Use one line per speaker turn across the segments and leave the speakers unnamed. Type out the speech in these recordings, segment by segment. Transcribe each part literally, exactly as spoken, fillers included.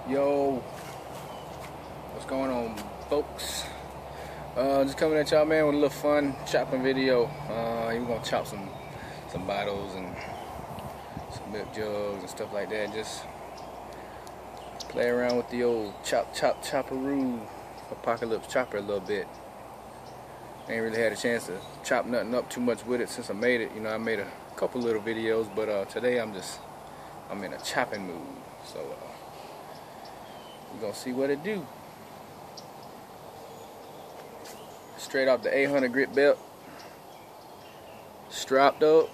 Yo, what's going on, folks? Uh, just coming at y'all, man, with a little fun chopping video. Uh, we're gonna chop some some bottles and some milk jugs and stuff like that. Just play around with the old chop chop chopperoo apocalypse chopper a little bit. Ain't really had a chance to chop nothing up too much with it since I made it. You know, I made a couple little videos, but uh, today I'm just I'm in a chopping mood. So. Uh, We're gonna see what it do. Straight off the eight hundred grit belt. Strapped up.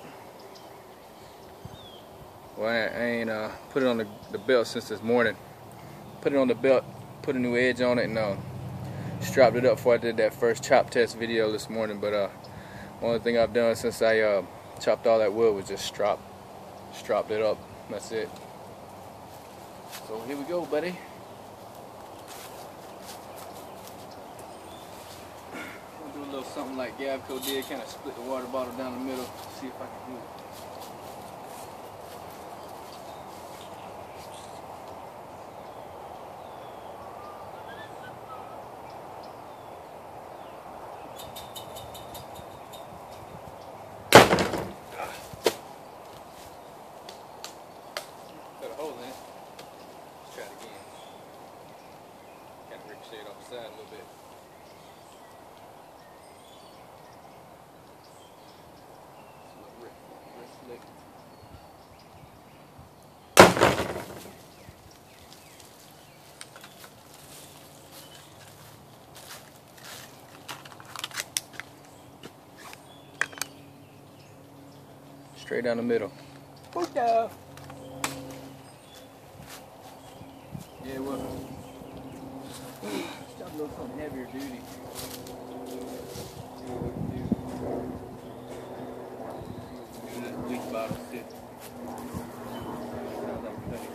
Well, I ain't uh, put it on the, the belt since this morning. Put it on the belt, put a new edge on it, and uh, strapped it up before I did that first chop test video this morning. But uh, only thing I've done since I uh, chopped all that wood was just strap, strapped it up. That's it. So here we go, buddy. Something like Gavco did, kind of split the water bottle down the middle, see if I can do it. Got a hole in it. Let's try it again. Kind of ricocheted off the side a little bit. Straight down the middle. Yeah, well, stop a little something heavier duty. See what we can do. Do this weak bottle sit. Sounds like cutting.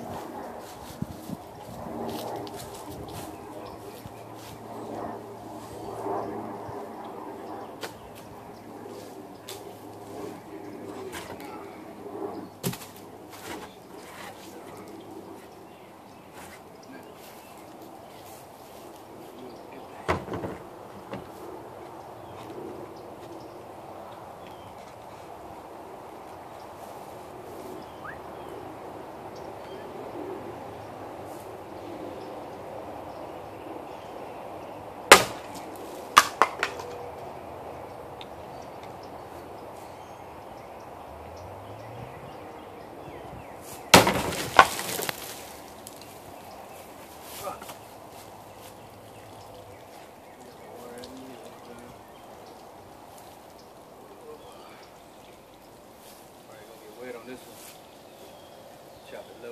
On this one, chop it low.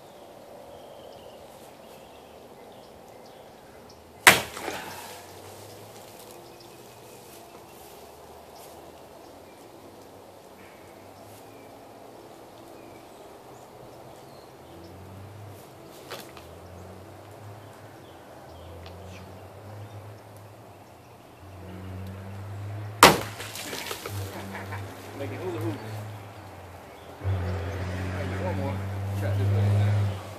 Make it hula hoops. One more. Chop this way down.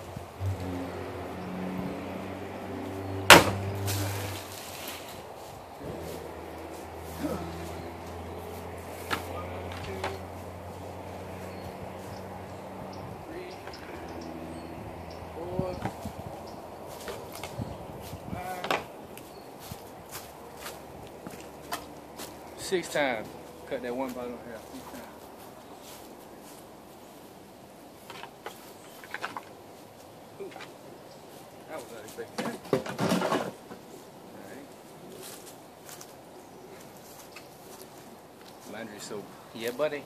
Three, four, five, six times. Cut that one bottle in half. Six times. I was not expecting that. Alright. Laundry soap. Yeah, buddy.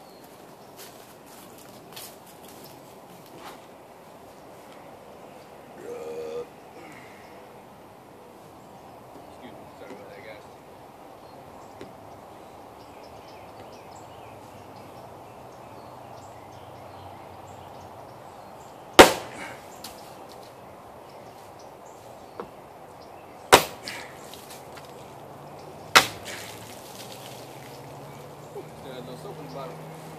Excuse me. Sorry about that, guys. There's no soap in the bottom.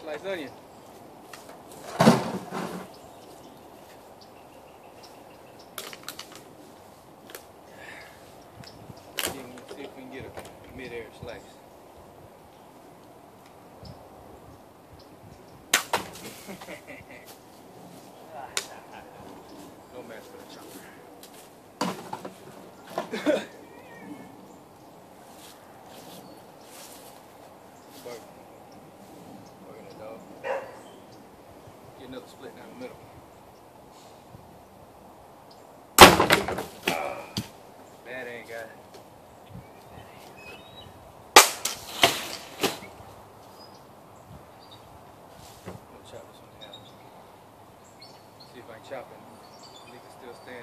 slice onion. See if we can get a mid-air slice. No mess with the chopper. Work. Working it, dog. Get another split down the middle. That ain't got it. Chop this one down. See if I can chop it. Leak is still standing.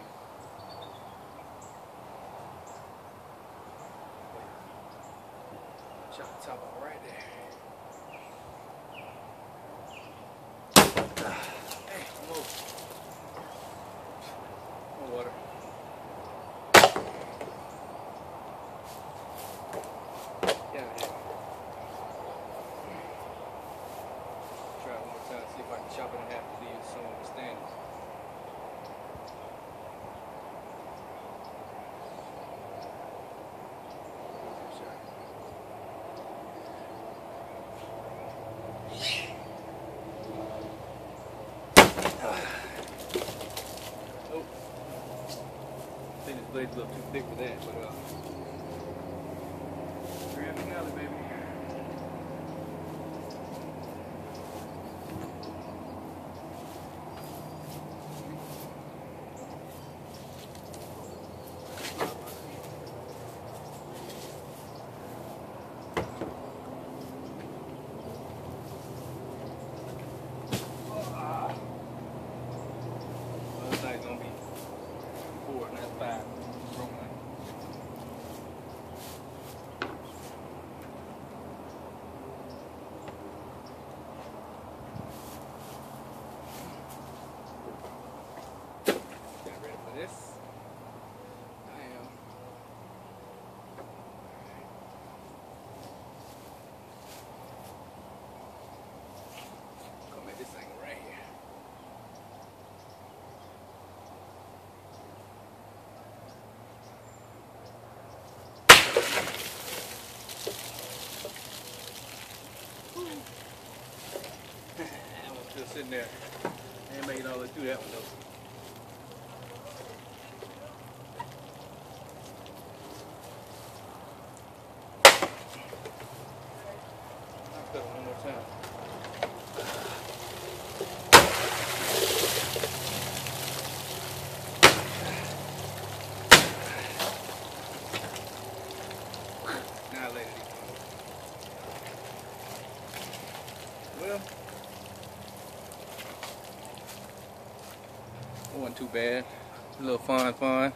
Chop the top off right there. Hey, move. More water. Yeah, yeah. Try it one more time, see if I can chop it in half to leave some of it standing. Nope. I think this blade's a little too thick for that, but uh, grab the alley, baby. Gonna be four, not five. Wrong one. Got ready for this? I am. Come at this thing right here. That one's still sitting there. I ain't made all the way through that one though. I'll cut it one more time. Now later. Well, it wasn't too bad. A little fun, fun.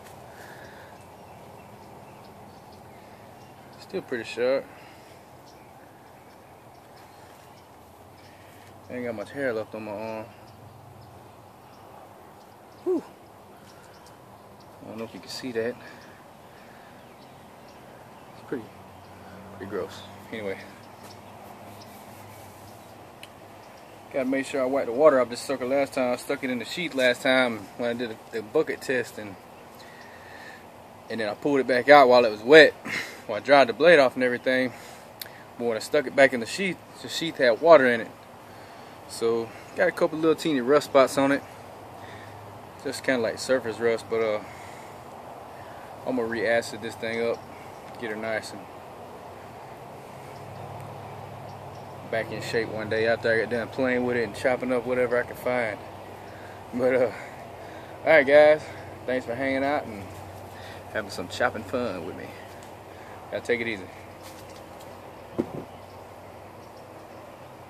Still pretty sharp. I ain't got much hair left on my arm. Whew. I don't know if you can see that. It's pretty, pretty gross. Anyway. Gotta make sure I wipe the water off this sucker last time. I stuck it in the sheet last time when I did the bucket test, and and then I pulled it back out while it was wet. Well, I dried the blade off and everything. But when I stuck it back in the sheath, the sheath had water in it. So got a couple little teeny rust spots on it. Just kind of like surface rust, but uh, I'm gonna re-acid this thing up, get her nice and back in shape one day after I get done playing with it and chopping up whatever I can find. But uh, alright guys, thanks for hanging out and having some chopping fun with me. Gotta take it easy.